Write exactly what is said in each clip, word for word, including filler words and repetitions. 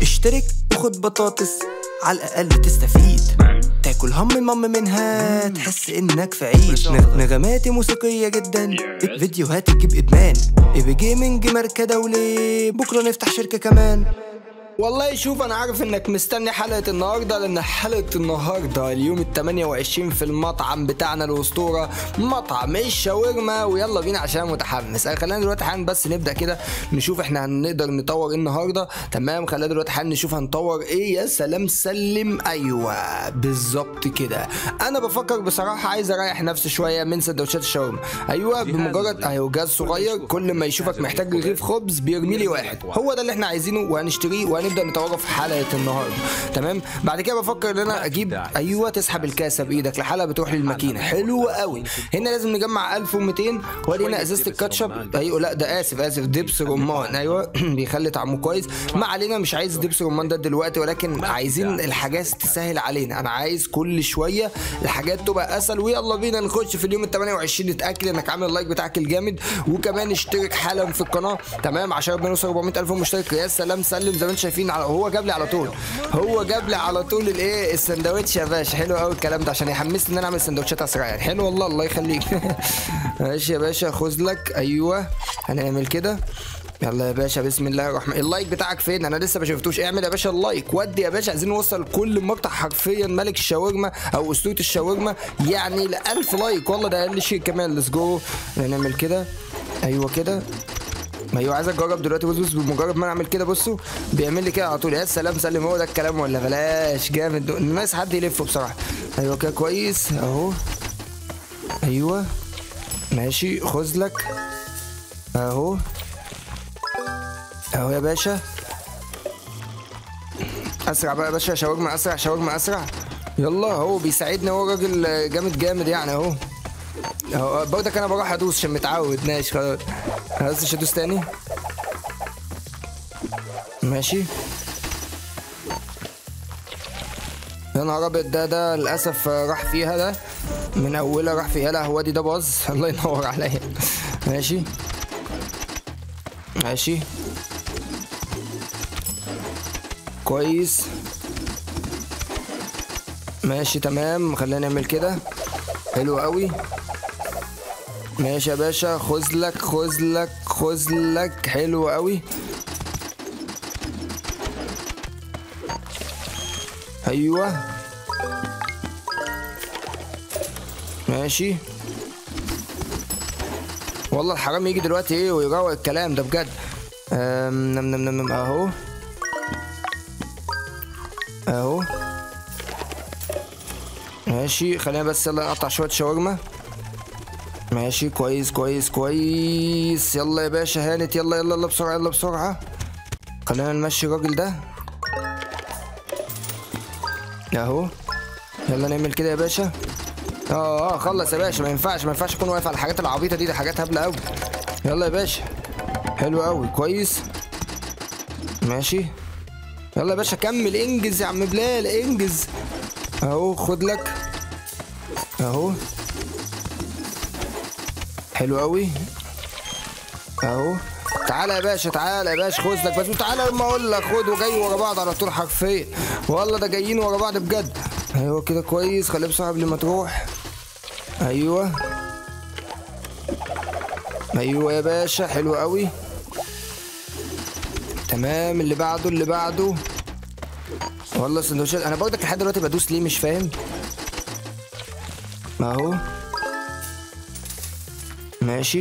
اشترك وخد بطاطس على الأقل تستفيد، تاكل هم مم منها تحس انك في عيد. نغماتي موسيقية جدا، فيديوهات تجيب ادمان، ايبي جيمنج ماركة دولي، بكرة نفتح شركة كمان. والله شوف انا عارف انك مستني حلقة النهاردة، لان حلقة النهاردة اليوم التمانية وعشرين في المطعم بتاعنا الاسطورة، مطعم الشاورما. ويلا بينا عشان متحمس. خلينا دلوقتي حالا بس نبدأ كده نشوف احنا هنقدر نطور ايه النهاردة. تمام، خلينا دلوقتي حالا نشوف هنطور ايه. يا سلام سلم، ايوه بالظبط كده. انا بفكر بصراحة عايز اريح نفسي شوية من سندوتشات الشاورما. ايوه بمجرد اهو جهاز صغير كل ما يشوفك محتاج رغيف خبز بيرمي لي واحد، هو ده اللي احنا عايزينه وهنشتريه وهن نبدا نطوره في حلقه النهارده. تمام، بعد كده بفكر ان انا اجيب ايوه تسحب الكاسه بايدك لحلقه بتروح للماكينه. حلو قوي. هنا لازم نجمع ألف ومئتين، وادي هنا ازازه الكاتشب. ايوه لا ده اسف اسف دبس رمان. ايوه بيخلي طعمه كويس. ما علينا، مش عايز دبس رمان ده دلوقتي، ولكن عايزين الحاجات تسهل علينا. انا عايز كل شويه الحاجات تبقى اسهل. ويلا بينا نخش في اليوم ال تمانية وعشرين. نتاكد انك عامل اللايك بتاعك الجامد، وكمان اشترك حالا في القناه. تمام، عشان بنوصل أربعمئة ألف مشترك. يا سلام سلم، زي ما انتم شايفين على هو جاب لي على طول هو جاب لي على طول الايه السندوتش يا باشا. حلو قوي الكلام ده عشان يحمسني ان انا اعمل سندوتشات اسرع يعني. حلو والله، الله يخليك. ماشي يا باشا، خذ لك. ايوه هنعمل كده. يلا يا باشا بسم الله الرحمن. اللايك بتاعك فين؟ انا لسه ما شفتوش. اعمل يا باشا اللايك. ودي يا باشا، عايزين نوصل كل مقطع حرفيا ملك الشاورما او اسطوره الشاورما يعني ل ألف لايك. والله ده اقل شيء كمان. ليتس جو. هنعمل كده. ايوه كده. ايوه عايز اجرب دلوقتي. بص بص بمجرد ما انا اعمل كده بصوا بيعمل لي كده على طول. يا سلام سلم، هو ده الكلام ولا بلاش؟ جامد. الناس حد يلفه بصراحه. ايوه كده كويس اهو. ايوه ماشي، خذ لك اهو اهو يا باشا. اسرع بقى يا باشا، شاورما اسرع شاورما اسرع. يلا هو بيساعدني، هو راجل جامد جامد يعني اهو. اهو برضك انا بروح ادوس عشان متعود. ماشي خلاص خلاص مش هدوس تاني. ماشي. يا نهار ابيض، ده ده للاسف راح فيها، ده من اولها راح فيها. لا هو دي ده باظ. الله ينور عليا. ماشي ماشي كويس. ماشي تمام، خلينا نعمل كده. حلو قوي. ماشي يا باشا، خذ لك خذ لك خذ لك. حلو قوي. ايوه ماشي. والله الحرام يجي دلوقتي ايه ويروق الكلام ده بجد. نم نم نم اهو اهو. ماشي خلينا بس يلا نقطع شويه شاورما. ماشي كويس كويس كويس. يلا يا باشا هانت. يلا يلا يلا بسرعه يلا بسرعه. خلينا نمشي الراجل ده اهو. يلا نعمل كده يا باشا. اه اه خلص يا باشا. ما ينفعش ما ينفعش اكون واقف على الحاجات العبيطه دي، دي حاجات هبله قوي. يلا يا باشا. حلو قوي كويس. ماشي يلا يا باشا كمل. انجز يا عم بلال انجز. اهو خد لك اهو. حلو قوي اهو. تعالى يا باشا تعالى يا باشا خد لك. بس تعالى لما اقول لك خد، وجاي ورا بعض على طول حرفيا. والله ده جايين ورا بعض بجد. ايوه كده كويس. خليه بسرعه قبل ما تروح. ايوه ايوه يا باشا. حلو قوي تمام. اللي بعده اللي بعده. والله السندوتشات انا برضك لحد دلوقتي بدوس ليه مش فاهم. اهو ماشي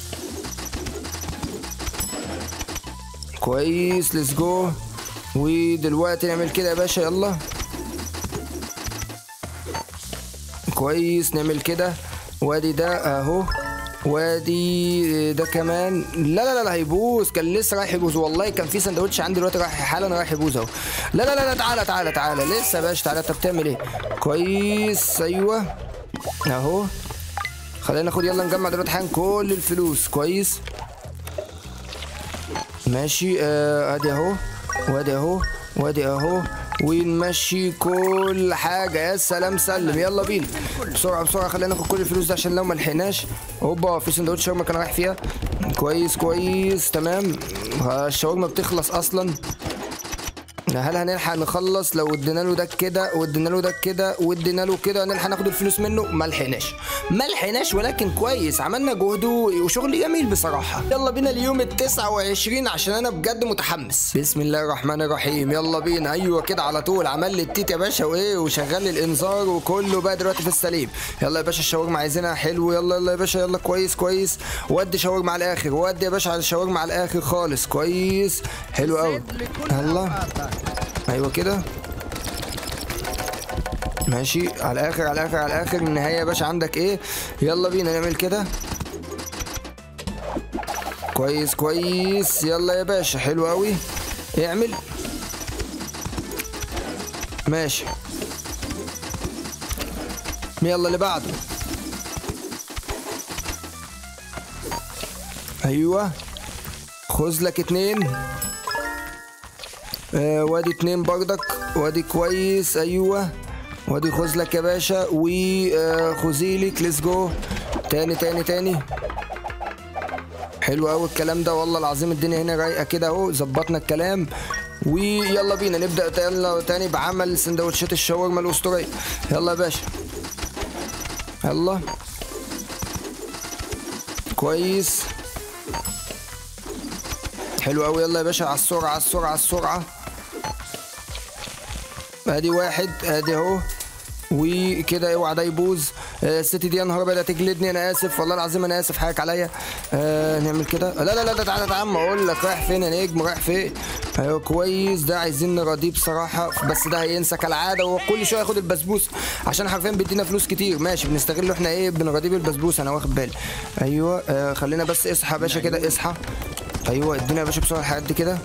كويس. ليتس جو. ودلوقتي نعمل كده يا باشا. يلا كويس نعمل كده. وادي ده اهو. وادي ده كمان. لا لا لا هيبوظ. كان لسه رايح يبوظ. والله كان في سندوتش عندي دلوقتي رايح حالا رايح يبوظ اهو. لا لا لا تعالى تعالى تعالى لسه يا باشا. تعالى انت بتعمل ايه؟ كويس ايوه اهو. خلينا ناخد يلا نجمع دلوقتي حالا كل الفلوس. كويس ماشي. آه ادي اهو وادي اهو وادي اهو. ونمشي كل حاجه. يا سلام سلم. يلا بينا بسرعه بسرعه. خلينا ناخد كل الفلوس ده عشان لو ما لحقناش. هوبا في سندوتش شاورما كان رايح فيها. كويس كويس تمام. الشاورما بتخلص اصلا. هل هنلحق نخلص لو ادينا له ده كده وادينا له ده كده وادينا له كده نلحق ناخد الفلوس منه؟ ما لحقناش ما لحقناش ولكن كويس، عملنا جهد وشغل جميل بصراحه. يلا بينا اليوم ال تسعة وعشرين عشان انا بجد متحمس. بسم الله الرحمن الرحيم، يلا بينا. ايوه كده على طول، عمل لي التيت يا باشا وايه وشغل لي الانذار وكله بقى دلوقتي في السليم. يلا يا باشا الشاورما عايزينها حلو، يلا يلا يا باشا يلا كويس كويس، ودي شاورما على الاخر، ودي يا باشا على الشاورما على الاخر خالص، كويس حلو قوي. يلا ايوه كده ماشي على الاخر على الاخر على الاخر. النهايه يا باشا عندك ايه؟ يلا بينا نعمل كده كويس كويس. يلا يا باشا حلو قوي، اعمل ماشي. يلا اللي بعده. ايوه خذ لك اتنين، آه وادي اتنين بردك، وادي كويس. ايوه وادي خذ لك يا باشا وخذي لك. ليتس جو تاني تاني تاني. حلو قوي الكلام ده والله العظيم. الدنيا هنا رايقه كده اهو، ظبطنا الكلام. ويلا بينا نبدا تاني بعمل سندوتشات الشاورما الاسطوريه. يلا يا باشا يلا كويس حلو قوي. يلا يا باشا على السرعه على السرعه على السرعه. ادي واحد ادي اهو، وكده اوعى ده يبوظ. آه الست دي يا نهار ابيض هتجلدني، انا اسف والله العظيم انا اسف، حقك عليا. آه نعمل كده. لا لا لا ده تعالى تعالى اقول لك رايح فين يا نجم، رايح فين؟ ايوه كويس. ده عايزين نراضيه بصراحه، بس ده هينسى كالعاده، وهو كل شويه ياخد البسبوس عشان حرفيا بيدينا فلوس كتير. ماشي بنستغله احنا ايه، بنراضيه بالبسبوس، انا واخد بالي. ايوه آه خلينا بس اصحى يا باشا كده اصحى. ايوه ادينا يا باشا بسرعه الحاجات دي كده.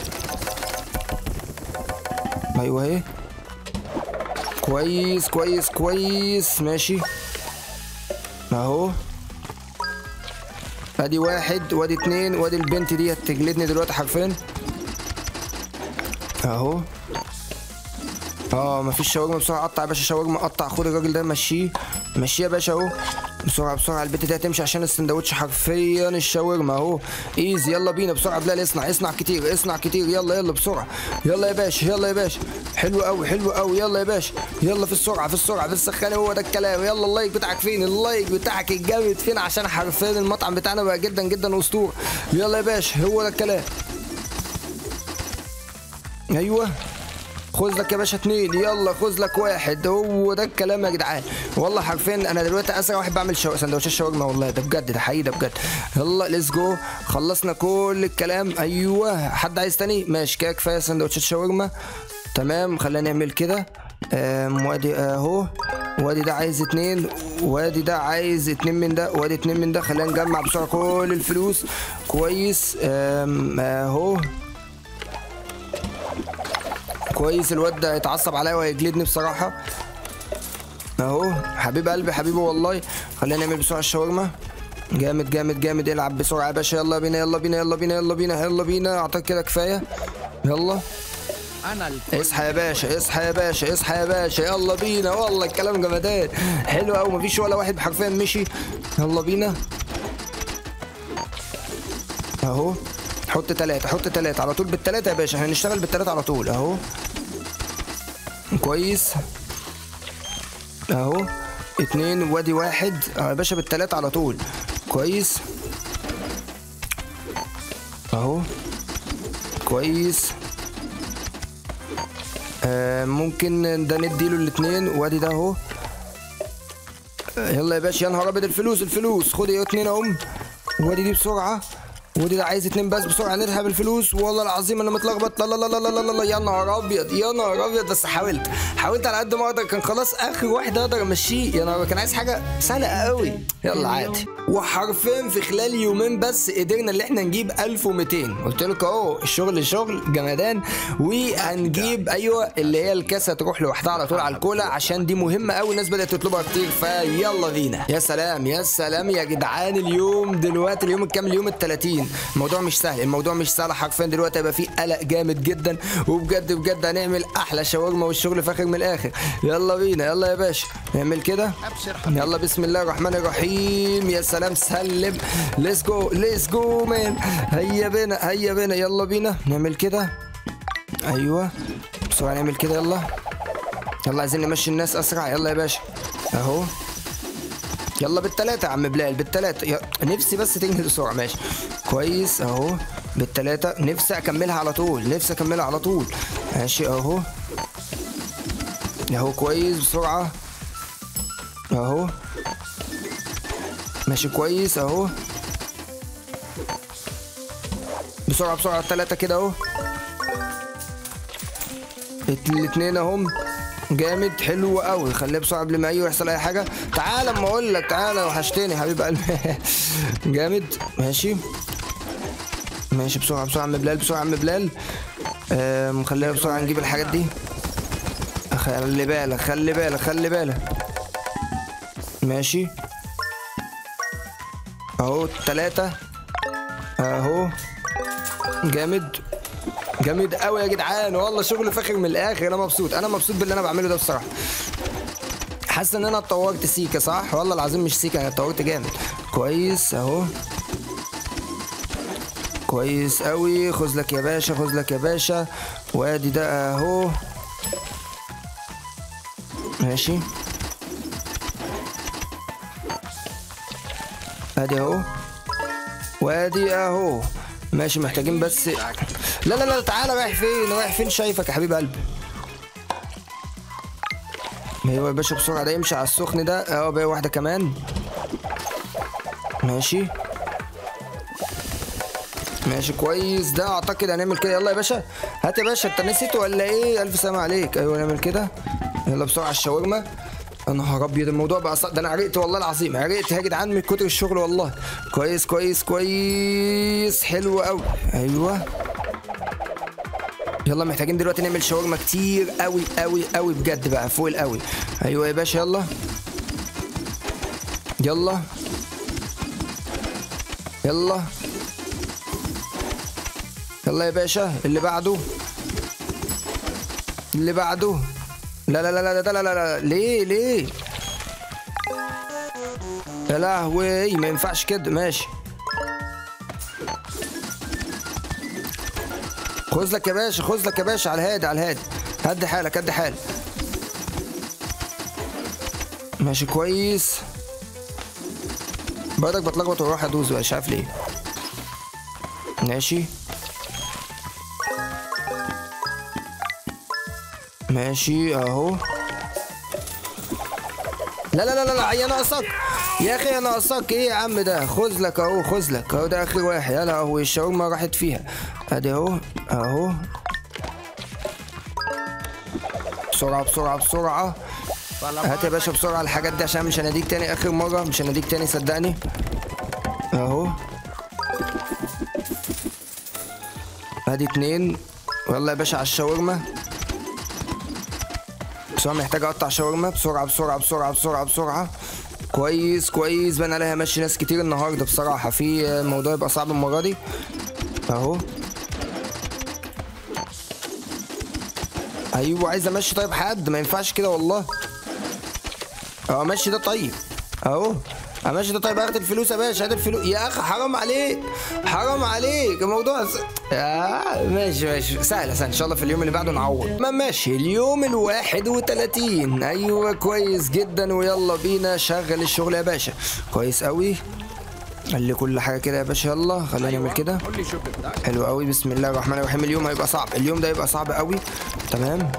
ايوه اهي كويس كويس كويس ماشي اهو. ادي واحد وادي اتنين، وادي البنت دي هتجلدني دلوقتي حرفيا اهو. اه مفيش شاورما بسرعه، قطع يا باشا شاورما قطع. خد الراجل ده مشيه مشيه يا باشا اهو بسرعه بسرعه. البت دي هتمشي عشان السندوتش حرفيا الشاورما اهو ايزي. يلا بينا بسرعه بلال، اصنع اصنع كتير اصنع كتير. يلا يلا بسرعه يلا يا باشا يلا يا باشا. حلو قوي حلو قوي. يلا يا باشا يلا في السرعه في السرعه في السخانه، هو ده الكلام. يلا اللايك بتاعك فين؟ اللايك بتاعك الجامد فين؟ عشان حرفيا المطعم بتاعنا بقى جدا جدا اسطوره. يلا يا باشا هو ده الكلام. ايوه خذ لك يا باشا اتنين، يلا خذ لك واحد، هو ده الكلام يا جدعان. والله حرفيا انا دلوقتي اسرع واحد بعمل شو... سندوتشات شاورما والله، ده بجد ده حقيقي ده بجد. يلا ليتس جو خلصنا كل الكلام. ايوه حد عايز تاني؟ ماشي كده كفايه سندوتشات شاورما تمام. خلينا نعمل كده. وادي اهو، وادي ده عايز اتنين، وادي ده عايز اتنين من ده، وادي اتنين من ده. خلينا نجمع بسرعه كل الفلوس كويس اهو كويس. الواد ده هيتعصب عليا وهيجلدني بصراحه اهو. حبيب قلبي حبيبي والله. خلينا نعمل بسرعه الشاورما. جامد جامد جامد. العب بسرعه يا باشا. يلا بينا يلا بينا يلا بينا يلا بينا يلا بينا. اعتقد كده كفايه. يلا اصحى يا باشا اصحى يا باشا اصحى يا باشا. يلا بينا والله الكلام جمدان حلو قوي. مفيش ولا واحد حرفيا مشي. يلا بينا اهو. حط تلاتة حط تلاتة على طول بالتلاتة يا باشا، احنا هنشتغل بالتلاتة على طول اهو كويس اهو. اتنين وادي واحد يا باشا بالتلاتة على طول كويس اهو كويس. آه ممكن ده نديله الاتنين، وادي ده اهو. يلا يا باشا يا نهار ابيض الفلوس الفلوس. خد ايه اتنين اهم، وادي دي بسرعة، ودي ده عايز اتنين بس بسرعه نرهب الفلوس. والله العظيم انا متلخبط. لا لا لا لا لا لا يا نهار ابيض يا نهار ابيض. بس حاولت حاولت على قد ما اقدر، كان خلاص اخر واحد اقدر امشيه. يا نهار كان عايز حاجه سهله قوي. يلا عادي. وحرفيا في خلال يومين بس قدرنا اللي احنا نجيب ألف ومتين. قلت لكم اهو الشغل شغل جمدان. وهنجيب ايوه اللي هي الكاسه تروح لوحدها على طول على الكولا، عشان دي مهمه قوي الناس بدات تطلبها كتير. فيلا بينا. يا سلام يا سلام يا جدعان. اليوم دلوقتي اليوم الكام؟ اليوم التلاتين. الموضوع مش سهل الموضوع مش سهل حرفيا. دلوقتي هيبقى فيه قلق جامد جدا، وبجد بجد هنعمل احلى شاورما والشغل فاخر من الاخر. يلا بينا يلا يا باشا نعمل كده. يلا بسم الله الرحمن الرحيم. يا سلام سلم. ليتس جو ليتس جو مان. هيا بينا هيا بينا يلا بينا نعمل كده ايوه بسرعه نعمل كده. يلا يلا عايزين نمشي الناس اسرع. يلا يا باشا اهو. يلا بالتلاته يا عم بلال بالتلاته. ي... نفسي بس تنجز بسرعه. ماشي كويس اهو بالتلاته. نفسي اكملها على طول نفسي اكملها على طول. ماشي اهو اهو كويس بسرعه اهو. ماشي كويس اهو بسرعه بسرعه. التلاته كده اهو. الاتنين اهم. جامد حلو قوي. خليها بسرعه قبل ما ايوه يحصل اي حاجه. تعالى اما اقول لك تعالى وحشتني حبيب قلبي. جامد ماشي ماشي بسرعه بسرعه عم بلال بسرعه عم بلال. آه خليها بسرعه نجيب الحاجات دي. خلي بالك خلي بالك خلي بالك. ماشي اهو التلاته اهو. جامد جامد قوي يا جدعان والله. شغل فاخر من الاخر. انا مبسوط انا مبسوط باللي انا بعمله ده بصراحه. حاسس ان انا اتطورت سيكا صح والله العظيم. مش سيكا انا اتطورت جامد. كويس اهو كويس قوي. خذ لك يا باشا خذ لك يا باشا. وادي ده اهو. ماشي ادي اهو وادي اهو. ماشي محتاجين بس. لا لا لا تعالى. رايح فين رايح فين؟ شايفك يا حبيب قلبي. ايوه يا باشا بسرعه. ده يمشي على السخن ده اهو. بقى واحده كمان. ماشي ماشي كويس. ده اعتقد هنعمل كده. يلا يا باشا هات يا باشا. انت نسيت ولا ايه؟ الف سلام عليك. ايوه نعمل كده. يلا بسرعه الشاورما. يا نهار ابيض الموضوع بقى صعب. ده انا عرقت والله العظيم عرقت يا جدعان من كتر الشغل والله. كويس كويس كويس حلو قوي. ايوه يلا محتاجين دلوقتي نعمل شاورما كتير قوي قوي قوي بجد بقى فوق القوي. ايوه يا باشا يلا يلا يلا يلا يا باشا. اللي بعده اللي بعده. لا لا لا لا لا لا لا, لا. ليه ليه يا لهوي ما ينفعش كده. ماشي خذ لك يا باشا خذ لك يا باشا. على الهادي على الهادي. هدي حالك هدي حالك. ماشي كويس. برضك بتلخبط واروح ادوس بقى مش عارف ليه. ماشي ماشي اهو. لا لا لا لا يا ناقصك يا اخي يا ناقصك ايه يا عم ده. خذ لك اهو خذ لك اهو. ده اخر واحد. يا لهوي الشاورما راحت فيها. ادي اهو اهو. بسرعه بسرعه بسرعه. هات يا باشا بسرعه الحاجات دي عشان مش هناديك تاني. اخر مره مش هناديك تاني صدقني. اهو ادي اتنين. ويلا يا باشا على الشاورما. بسرعه محتاج اقطع شاورما بسرعه بسرعه بسرعه بسرعه بسرعه. كويس كويس. بان عليها ماشي ناس كتير النهارده بصراحه. في الموضوع يبقى صعب المره دي. اهو ايوه عايز امشي. طيب حد ما ينفعش كده والله. اه ماشي ده طيب اهو. امشي ده طيب. اخد الفلوس يا باشا. هات الفلوس يا اخي. حرام عليك حرام عليك الموضوع س... آه ماشي ماشي سهله سهله. ان شاء الله في اليوم اللي بعده نعوض. ما ماشي اليوم الواحد وتلاتين. ايوه كويس جدا. ويلا بينا شغل الشغل يا باشا. كويس قوي. خلي كل حاجه كده يا باشا. يلا خلينا نعمل كده. حلو قوي. بسم الله الرحمن الرحيم. اليوم هيبقى صعب. اليوم ده هيبقى صعب قوي. تمام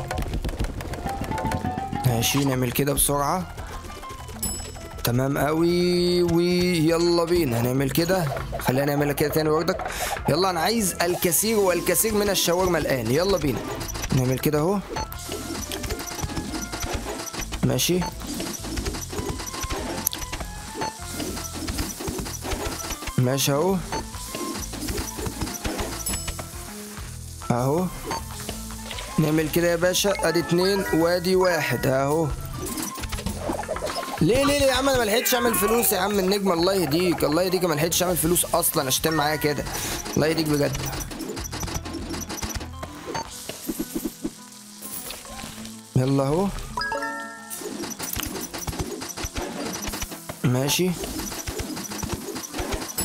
ماشي نعمل كده بسرعه. تمام قوي. ويلا بينا هنعمل كده. خلينا نعملها كده تاني بردك. يلا انا عايز الكثير والكثير من الشاورما الان. يلا بينا نعمل كده اهو. ماشي ماشي اهو اهو. نعمل كده يا باشا. ادي اتنين وادي واحد اهو. ليه ليه ليه يا عم؟ انا ما لحقتش اعمل فلوس يا عم النجم. الله يهديك الله يهديك. ما لحقتش اعمل فلوس اصلا عشان معايا كده. الله يهديك بجد. يلا اهو ماشي.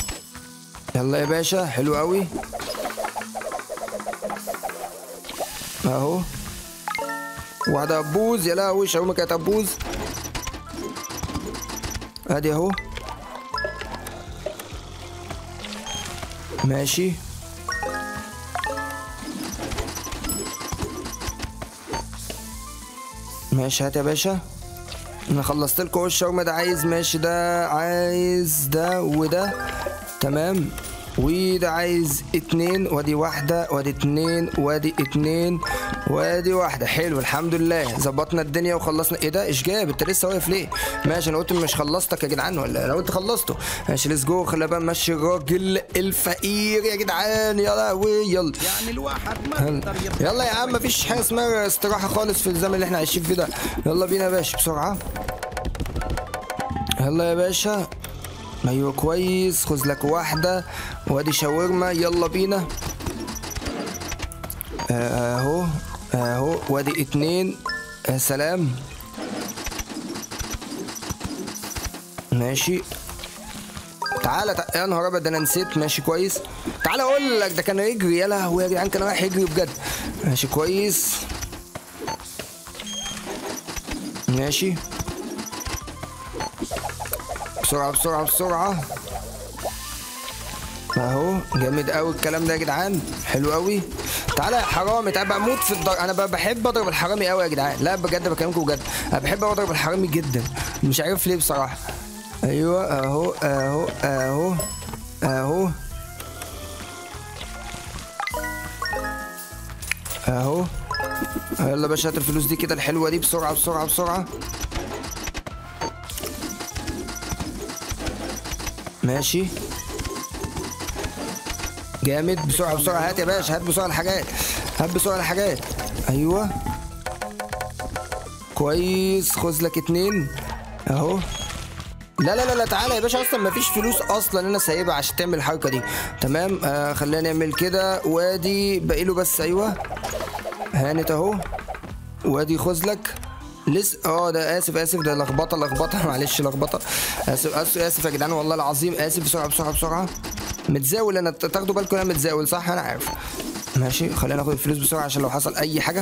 يلا يا باشا حلو قوي. اهو واحدة هتبوظ، يا لهوي شاورما كانت هتبوظ. ادي اهو ماشي. ماشي هات يا باشا، انا خلصت لكم الشاورما. ده عايز ماشي، ده عايز ده وده تمام، وده عايز اتنين، وادي واحدة وادي اتنين وادي اتنين وادي واحدة. حلو الحمد لله ظبطنا الدنيا وخلصنا. ايه ده ايش جاب انت لسه واقف ليه؟ ماشي انا قلت مش خلصتك يا جدعان، ولا انا قلت خلصته. ماشي ليتس جو. خلينا بقى نمشي الراجل الفقير يا جدعان. يا لهوي يلا يعني الواحد ما يلا يا عم، مفيش حاجة اسمها استراحة خالص في الزمن اللي احنا عايشين فيه ده. يلا بينا يا باشا بسرعة. يلا يا باشا ايوه كويس، خذ لك واحدة وادي شاورما. يلا بينا اهو اهو وادي اتنين. يا سلام ماشي. تعالى تع... يا نهار ابيض ده انا نسيت. ماشي كويس، تعالى اقول لك ده كان يجري. يا لهوي يا جدعان كان رايح يجري بجد. ماشي كويس ماشي. بسرعة بسرعة بسرعة اهو. جامد قوي الكلام ده يا جدعان، حلو قوي. تعالى يا حرامي تعالى. بموت في الضرب، انا بحب اضرب الحرامي قوي يا جدعان. لا بجد بكلمكم بجد، انا بحب اضرب الحرامي جدا، مش عارف ليه بصراحة. ايوه اهو اهو اهو اهو اهو. يلا يا باشا هات الفلوس دي كده الحلوة دي بسرعة بسرعة بسرعة. ماشي جامد. بسرعة بسرعة هات يا باشا، هات بسرعة الحاجات، هات بسرعة الحاجات. ايوه كويس، خذ لك اتنين اهو. لا لا لا لا تعالى يا باشا، اصلا مفيش فلوس اصلا انا سايبها عشان تعمل الحركة دي تمام. آه خلينا نعمل كده، وادي باقي له بس. ايوه هانت اهو، وادي خذ لك لسه. اه ده اسف اسف ده لخبطه لخبطه معلش لخبطه. اسف اسف اسف يا جدعان والله العظيم اسف. بسرعه بسرعه بسرعه. متزاول انا، تاخدوا بالكم انا متزاول صح؟ انا عارف. ماشي خلينا ناخد الفلوس بسرعه عشان لو حصل اي حاجه.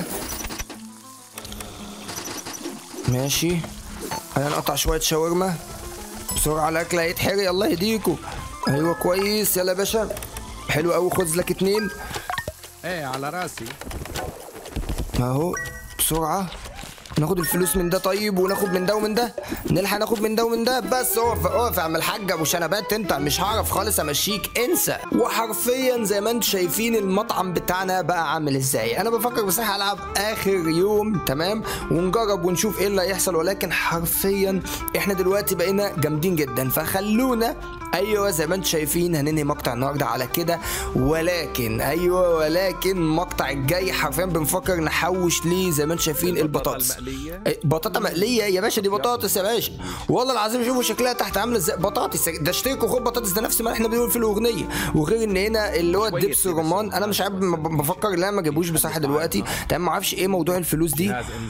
ماشي خلينا نقطع شويه شاورما بسرعه، الاكل هيتحرق الله يهديكوا. ايوه كويس يلا يا باشا حلو قوي. خذ لك اتنين. ايه على راسي اهو بسرعه. ناخد الفلوس من ده طيب، وناخد من ده ومن ده، نلحق ناخد من ده ومن ده. بس اقف اقف يا عم الحاج ابو شنبات، انت مش هعرف خالص امشيك انسى. وحرفيا زي ما انتم شايفين المطعم بتاعنا بقى عامل ازاي. انا بفكر بصراحه العب اخر يوم تمام ونجرب ونشوف ايه اللي هيحصل، ولكن حرفيا احنا دلوقتي بقينا جامدين جدا، فخلونا ايوه زي ما انتم شايفين هننهي مقطع النهارده على كده. ولكن ايوه ولكن المقطع الجاي حرفيا بنفكر نحوش ليه زي ما انتم شايفين البطاطس. بطاطا مقليه يا باشا، دي بطاطس يا باشا والله العظيم. شوفوا شكلها تحت عامله ازاي، بطاطس ده اشتركوا خد بطاطس، ده نفس ما احنا بنقول في الاغنيه. وغير ان هنا اللي هو الدبس الرمان، انا مش عارف بفكر لا ما جابوش بصراحه دلوقتي تمام. ما اعرفش ايه موضوع الفلوس دي.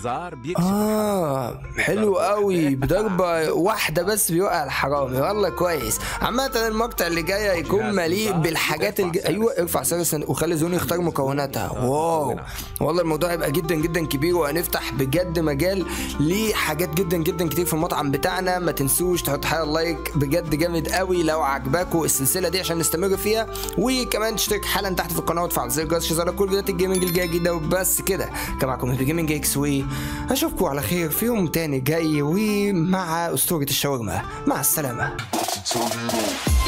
اه حلو قوي، بضربه واحده بس بيوقع الحرامي والله كويس. عامه المقطع اللي جاي هيكون مليء بالحاجات الج... ايوه ارفع سلسل وخلي زون يختار مكوناتها. واو والله الموضوع هيبقى جدا جدا كبير، وهنفتح بجد مجال لحاجات جدا جدا كتير في المطعم بتاعنا. ما تنسوش تحط حاجه لايك بجد جامد قوي لو عجباكم السلسله دي عشان نستمر فيها، وكمان تشترك حالا تحت في القناه وتفعل زر الجرس عشان كل فيديوهات الجيمنج الجايه جديده. وبس كده كان معاكم هيبي جيمنج اكس، واشوفكم على خير في يوم تاني جاي ومع اسطوره الشاورما. مع السلامه.